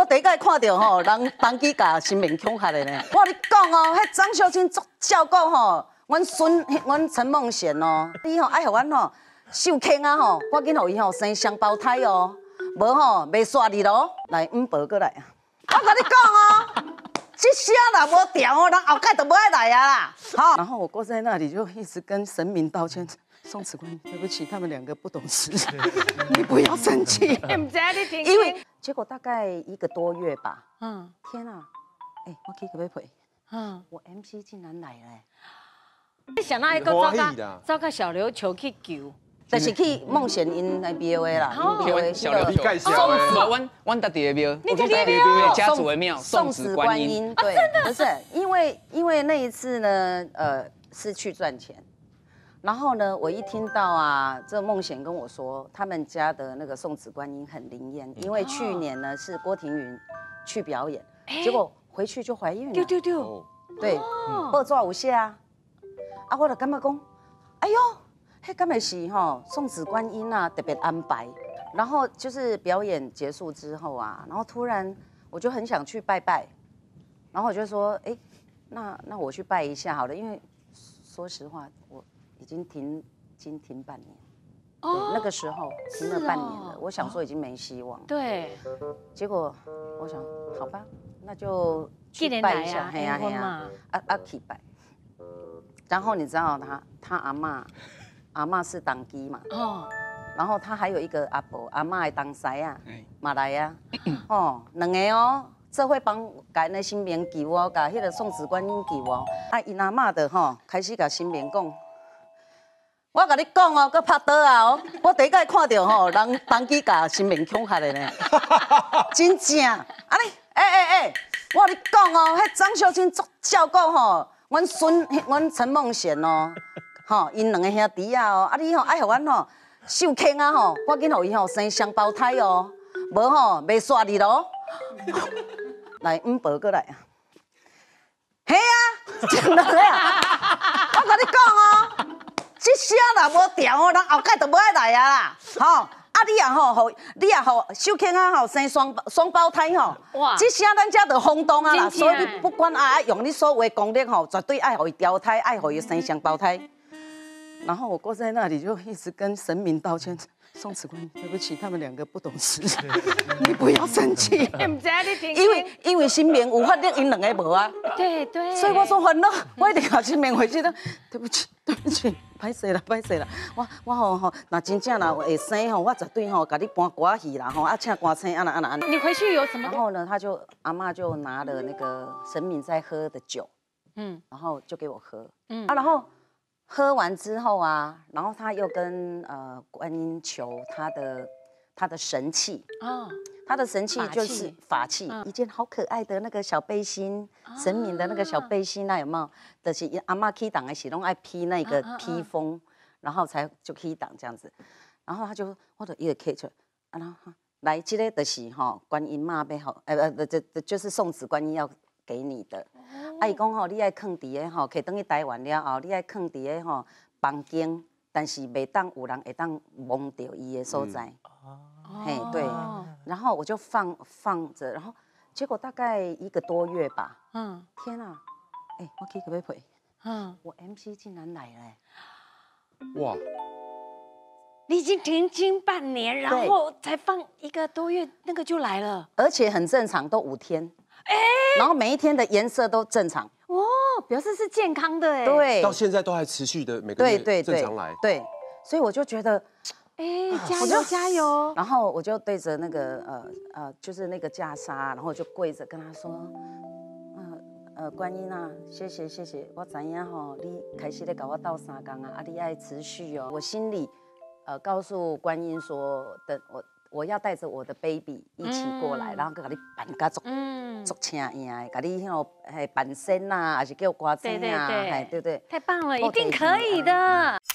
我第一摆看到吼，人当机甲新面恐吓的呢。我跟你讲哦，迄张秀清足照顾吼，阮陈梦贤哦，你吼爱互阮吼秀卿啊吼，赶紧互伊吼生双胞胎哦，无吼袂煞你咯。来，宝过来啊！我跟你讲哦。 这声啦无调哦，人后盖都不爱来啊啦！好，然后我坐在那里就一直跟神明道歉，宋子官，对不起，他们两个不懂事，你不要生气。因为结果大概1个多月吧，天啊，我去可不可以陪？我 MC 竟然来了， 你想到一个走到小琉球去救。 就是去梦贤因来庙的啦，因庙的小琉球绍的，阮在地庙， 你在地庙， 家族的庙，宋子观音， 对，不是因为那一次呢，是去赚钱，然后呢，我一听到啊，这梦贤跟我说，他们家的那个宋子观音很灵验，因为去年呢是郭婷云去表演，结果回去就怀孕了，对，报纸有写啊，我就感觉讲，哎呦。 嘿，刚才是吼送子观音啊，特别安排。然后就是表演结束之后啊，然后突然我就很想去拜拜，然后我就说，那我去拜一下好了，因为说实话，我已经停半年，对，那个时候停了半年了，我想说已经没希望。对，结果我想，好吧，那就去拜一下，嘿呀，去拜。然后你知道他阿嬷是当机嘛，然后他还有一个阿伯，阿嬷的当婿啊，马来啊，两个哦，这会帮甲因的新棉救哦，甲迄个宋子观音救哦，因阿嬷的开始甲新棉讲，我甲你讲哦，搁拍倒啊哦，我第一摆看到人当机甲新棉恐吓的呢，真正，我甲你讲哦，迄张秀清足照顾阮陈梦贤哦。 因两个兄弟啊你爱互阮秀卿啊赶紧互伊生双胞胎哦，无袂煞你咯。来，宝过来啊！嘿啊，真的啊！我跟你讲哦，这声啦无调哦，人后盖都不爱来啊啦。你也互秀卿啊生双胞胎哇！这声咱家就轰动啊啦，所以你不管用你所有的功力绝对爱互伊调胎，爱互伊生双胞胎。 然后我坐在那里就一直跟神明道歉，宋子官，对不起，他们两个不懂事，你不要生气。因为新棉有法律，因两个无啊。对。所以我说烦恼，我一定要新棉回去的。对不起，歹势啦。我那真正啦会生我绝对甲你搬歌戏啦请歌星安。 你回去有什么？ 然后呢，阿嬷就拿了那个神明在喝的酒，然后就给我喝，然后。 喝完之后啊，然后他又跟观音求他的神器他的神器就是法器，一件好可爱的那个小背心，神明的那个小背心有没有？就是阿嬷起档的时拢爱披那个披风，然后才就起档这样子，然后我就一个 K 出然后来这个就是观音妈要好，就是送子观音要给你的。 伊讲你爱放伫个摕转去台湾了后，你爱放伫个房间，但是袂当有人会当摸到伊的所在。嘿，对。然后我就放着，然后结果大概1个多月吧。天啊！我去可不可以陪？我 MC 竟然来了。哇！ 你已经停经半年，然后才放1个多月，那个就来了， 而且很正常，都5天。 然后每一天的颜色都正常哦，表示是健康的哎。 对， 到现在都还持续的每个月正常来。 对，所以我就觉得， 加油！ 然后我就对着那个就是那个袈裟，然后就跪着跟他说，观音啊，谢谢，我知影你开始在搞我斗3工啊，你爱持续哦。我心里告诉观音说，我要带着我的 baby 一起过来，然后给你扮甲足请样的，给你扮身啊，还是叫歌星啊，对， 太棒了，一定可以的。